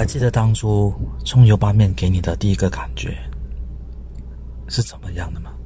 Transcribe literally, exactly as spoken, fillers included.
记得当初葱油拌面给你的第一个感觉是怎么样的吗？